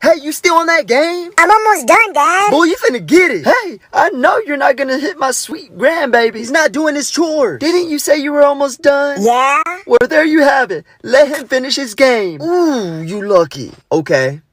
Hey, you still on that game? I'm almost done, Dad. Boy, you finna get it. Hey, I know you're not gonna hit my sweet grandbaby. He's not doing his chores. Didn't you say you were almost done? Yeah? Well, there you have it. Let him finish his game. Ooh, you lucky. Okay.